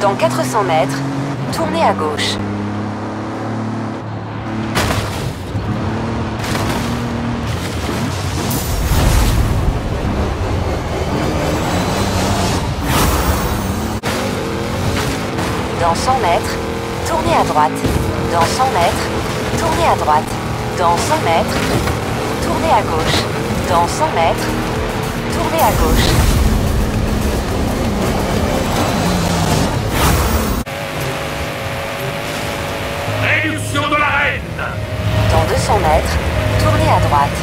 Dans 400 mètres, tournez à gauche. Dans 100 mètres, tournez à droite. Dans 100 mètres, tournez à droite. Dans 100 mètres, tournez à gauche. Dans 100 mètres, tournez à gauche. Réduction de l'arène. Dans 200 mètres, tournez à droite.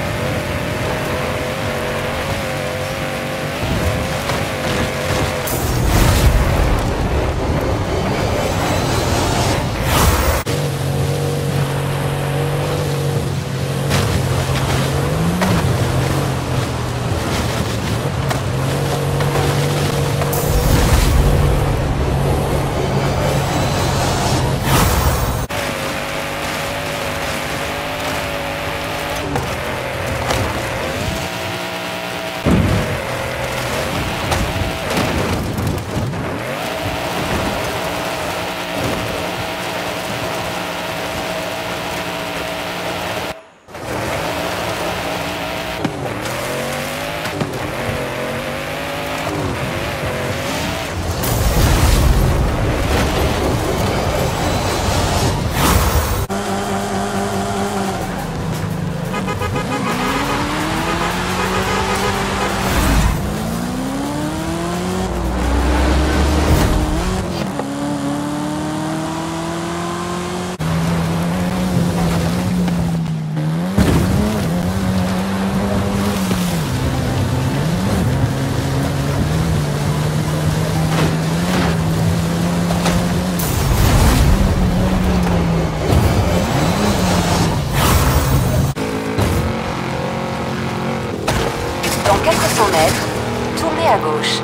Dans 400 mètres, tournez à gauche.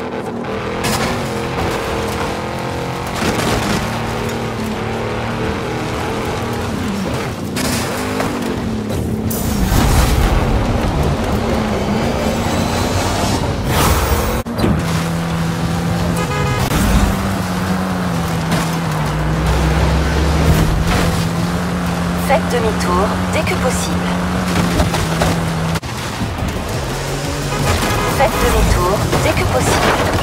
Faites demi-tour dès que possible. Faites demi-tour dès que possible.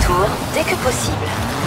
demi-tour dès que possible.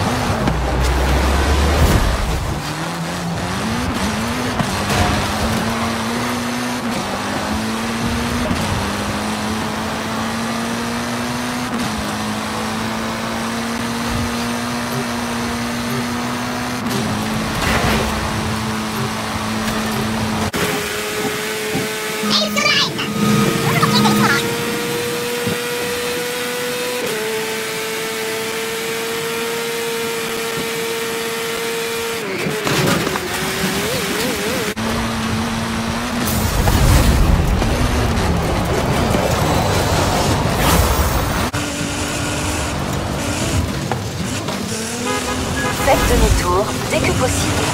Faites demi-tour dès que possible.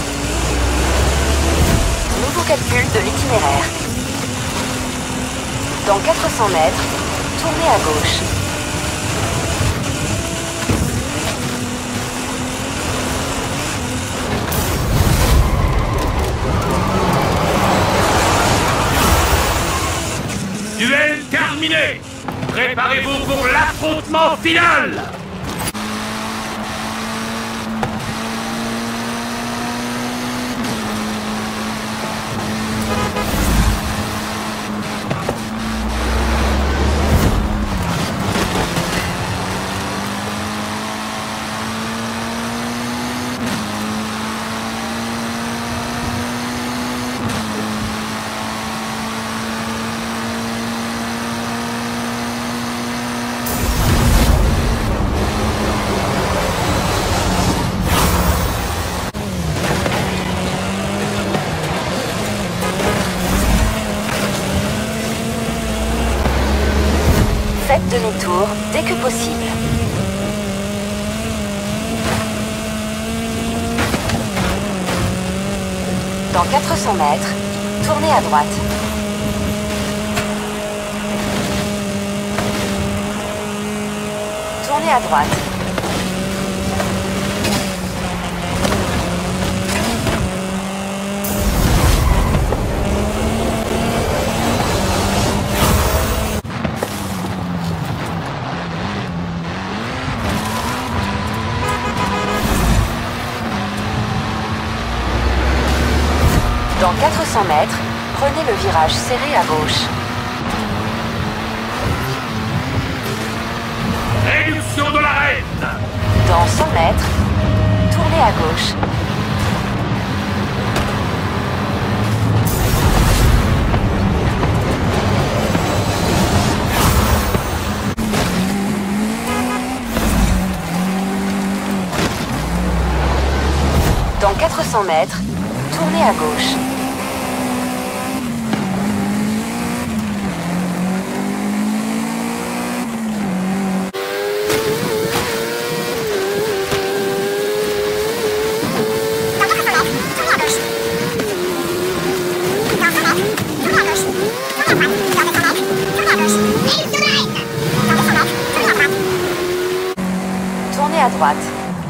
Nouveau calcul de l'itinéraire. Dans 400 mètres, tournez à gauche. Duel terminé. Préparez-vous pour l'affrontement final. Faites demi-tour dès que possible. Dans 400 mètres, tournez à droite. Tournez à droite. Dans 400 mètres, prenez le virage serré à gauche. Réduction de l'arène. Dans 100 mètres, tournez à gauche. Dans 400 mètres, tournez à gauche. Tournez à droite.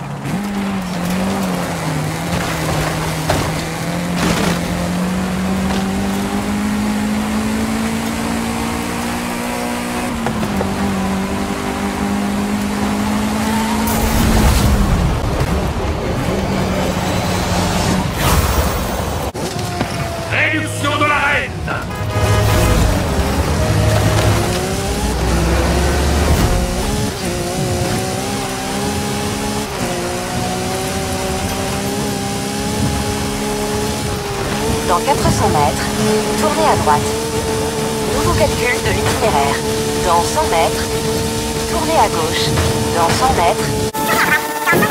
Réduction de l'arène. Dans 400 mètres, tournez à droite. Nouveau calcul de l'itinéraire. Dans 100 mètres, tournez à gauche. Dans 100 mètres,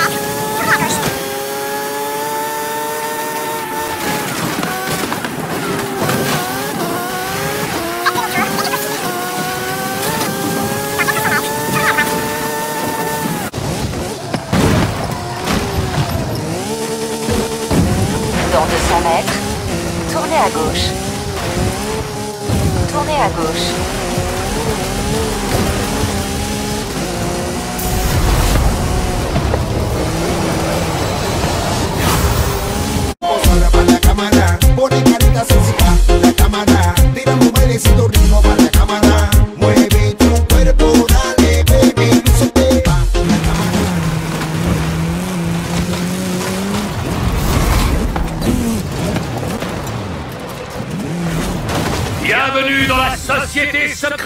dans 200 mètres, tournez à gauche. Tournez à gauche. Para la cámara, pone carita sexy la cámara, tira mujerecito ritmo para la cámara, mueve tu cuerpo, dale baby, lúcete, la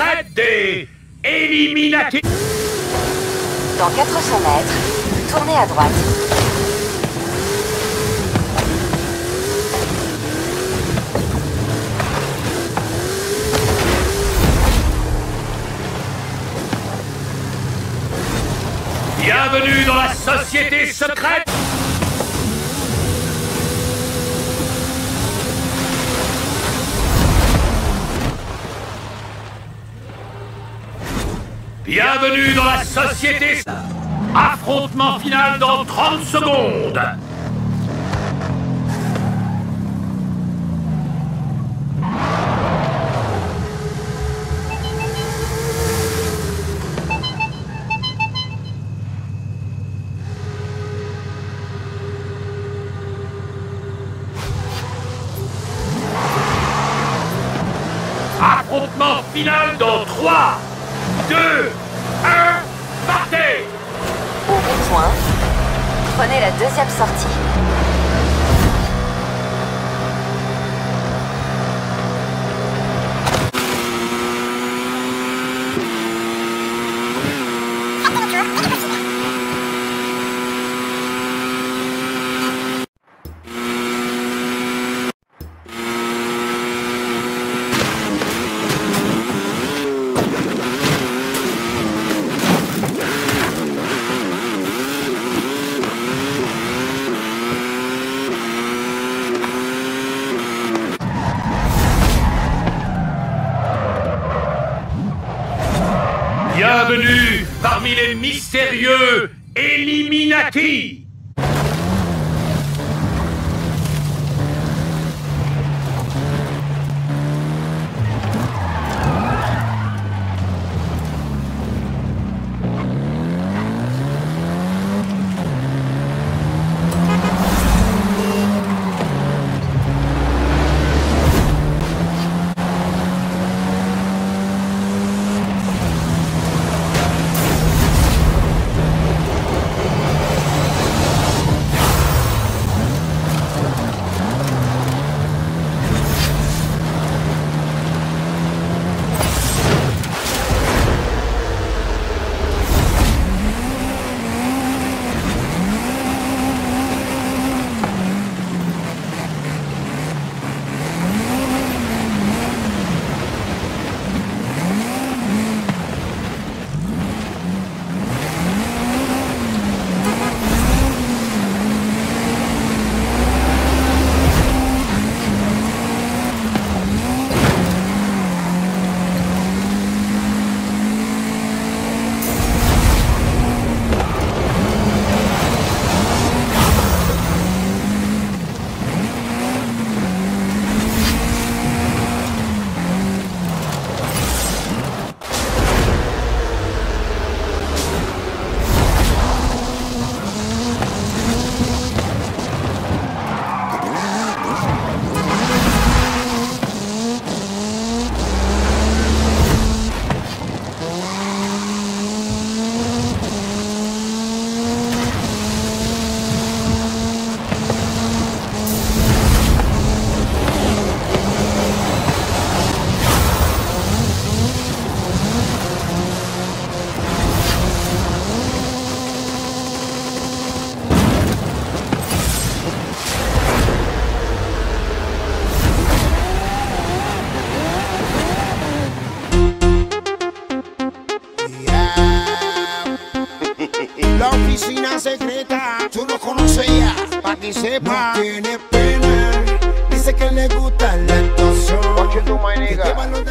secrète des Illuminati. Dans 400 mètres, tournez à droite. Bienvenue dans la société secrète. Bienvenue dans la société. Affrontement final dans 30 secondes. Affrontement final dans 3, 2, 1, partez! Au rond-point, prenez la deuxième sortie. Bienvenue parmi les mystérieux Illuminati. La oficina secreta, tú lo conoces ya, pa' que sepa. No tiene pena, dice que le gusta la actuación. What you do, my nigga? Que lleva los